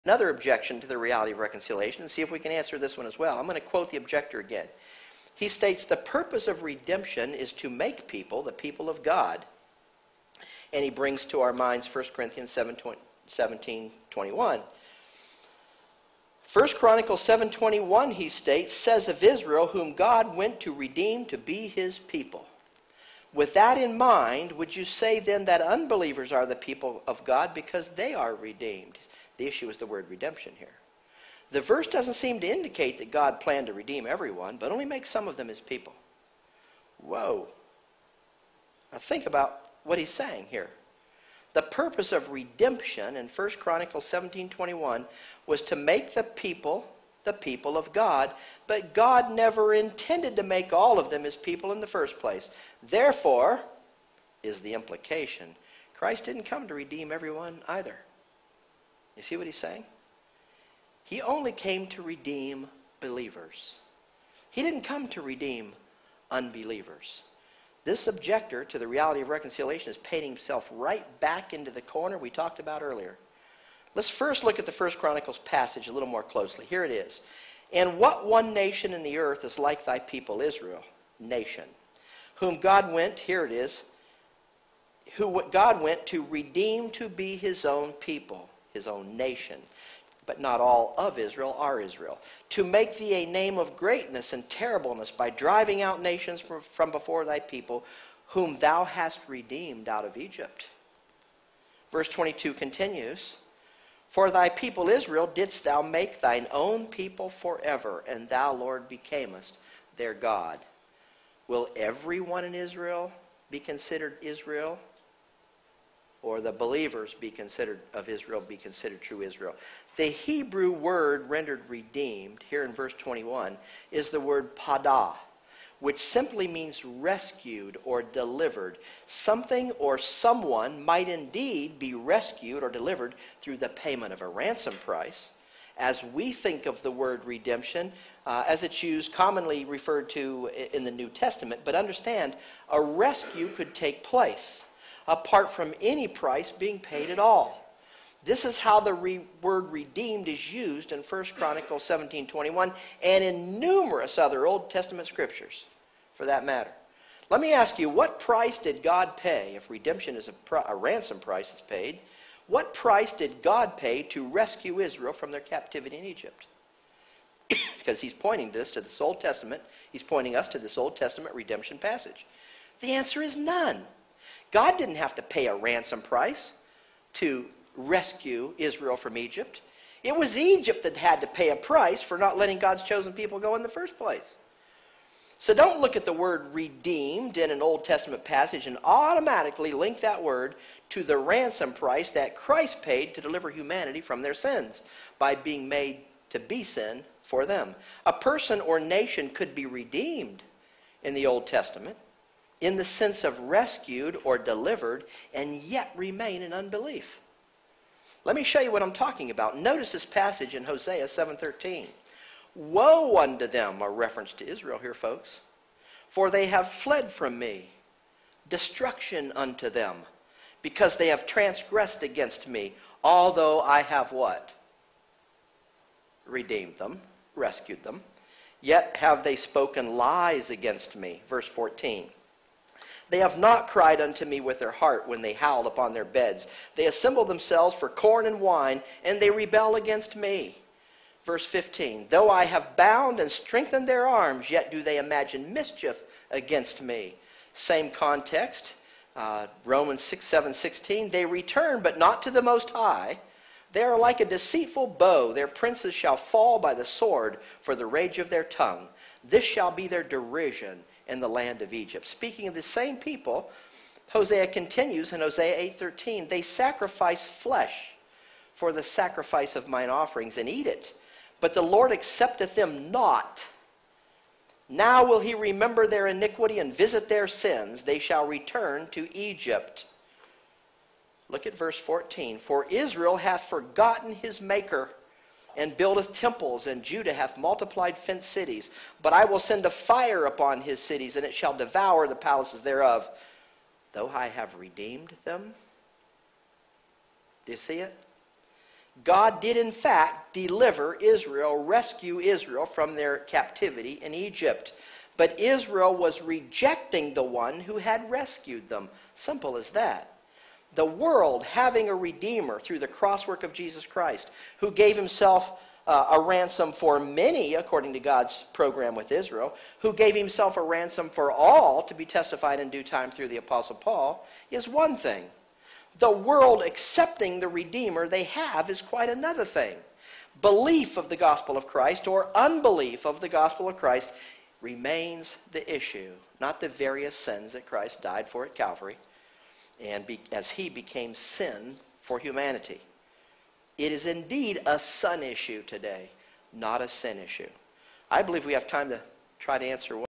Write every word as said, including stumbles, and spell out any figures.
another objection to the reality of reconciliation and see if we can answer this one as well. I'm going to quote the objector again. He states, the purpose of redemption is to make people the people of God. And he brings to our minds First Corinthians seventeen twenty-one. First Chronicles seven twenty-one, he states, says of Israel, whom God went to redeem to be his people. With that in mind, would you say then that unbelievers are the people of God because they are redeemed? The issue is the word redemption here. The verse doesn't seem to indicate that God planned to redeem everyone, but only make some of them his people. Whoa. Now think about what he's saying here. The purpose of redemption in First Chronicles seventeen twenty-one was to make the people the people of God, but God never intended to make all of them his people in the first place. Therefore, is the implication, Christ didn't come to redeem everyone either. You see what he's saying? He only came to redeem believers. He didn't come to redeem unbelievers. This objector to the reality of reconciliation is painting himself right back into the corner we talked about earlier. Let's first look at the First Chronicles passage a little more closely. Here it is. And what one nation in the earth is like thy people Israel, nation, whom God went, here it is, who God went to redeem to be his own people, his own nation. But not all of Israel are Israel. To make thee a name of greatness and terribleness by driving out nations from, from before thy people, whom thou hast redeemed out of Egypt. Verse twenty-two continues, for thy people Israel didst thou make thine own people forever, and thou, Lord, becamest their God. Will everyone in Israel be considered Israel? Or the believers be considered of Israel be considered true Israel? The Hebrew word rendered redeemed here in verse twenty-one is the word padah, which simply means rescued or delivered. Something or someone might indeed be rescued or delivered through the payment of a ransom price. As we think of the word redemption, uh, as it's used, commonly referred to in the New Testament, but understand, a rescue could take place apart from any price being paid at all. This is how the re word redeemed is used in First Chronicles seventeen twenty-one and in numerous other Old Testament scriptures, for that matter. Let me ask you, what price did God pay, if redemption is a, pr a ransom price that's paid, what price did God pay to rescue Israel from their captivity in Egypt? Because he's pointing this to this Old Testament, he's pointing us to this Old Testament redemption passage. The answer is none. God didn't have to pay a ransom price to rescue Israel from Egypt. It was Egypt that had to pay a price for not letting God's chosen people go in the first place. So don't look at the word redeemed in an Old Testament passage and automatically link that word to the ransom price that Christ paid to deliver humanity from their sins by being made to be sin for them. A person or nation could be redeemed in the Old Testament in the sense of rescued or delivered and yet remain in unbelief. Let me show you what I'm talking about. Notice this passage in Hosea seven thirteen. Woe unto them, a reference to Israel here, folks, for they have fled from me. Destruction unto them, because they have transgressed against me, although I have what? Redeemed them, rescued them. Yet have they spoken lies against me. Verse fourteen. They have not cried unto me with their heart when they howled upon their beds. They assemble themselves for corn and wine, and they rebel against me. Verse fifteen, though I have bound and strengthened their arms, yet do they imagine mischief against me. Same context, uh, Romans six, seven, sixteen, they return, but not to the Most High. They are like a deceitful bow. Their princes shall fall by the sword for the rage of their tongue. This shall be their derision in the land of Egypt. Speaking of the same people, Hosea continues in Hosea eight thirteen, they sacrifice flesh for the sacrifice of mine offerings and eat it, but the Lord accepteth them not. Now will he remember their iniquity and visit their sins. They shall return to Egypt. Look at verse fourteen. For Israel hath forgotten his maker, and buildeth temples, and Judah hath multiplied fenced cities. But I will send a fire upon his cities, and it shall devour the palaces thereof, though I have redeemed them. Do you see it? God did in fact deliver Israel, rescue Israel from their captivity in Egypt. But Israel was rejecting the one who had rescued them. Simple as that. The world having a Redeemer through the crosswork of Jesus Christ, who gave himself uh, a ransom for many, according to God's program with Israel, who gave himself a ransom for all to be testified in due time through the Apostle Paul, is one thing. The world accepting the Redeemer they have is quite another thing. Belief of the gospel of Christ or unbelief of the gospel of Christ remains the issue, not the various sins that Christ died for at Calvary, and be, as he became sin for humanity. It is indeed a son issue today, not a sin issue. I believe we have time to try to answer one.